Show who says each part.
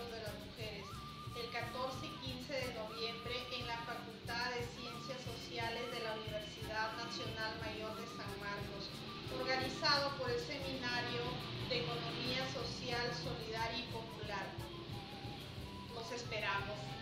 Speaker 1: Derechos de las Mujeres, el 14 y 15 de noviembre en la Facultad de Ciencias Sociales de la Universidad Nacional Mayor de San Marcos, organizado por el Seminario de Economía Social, Solidaria y Popular. Los esperamos.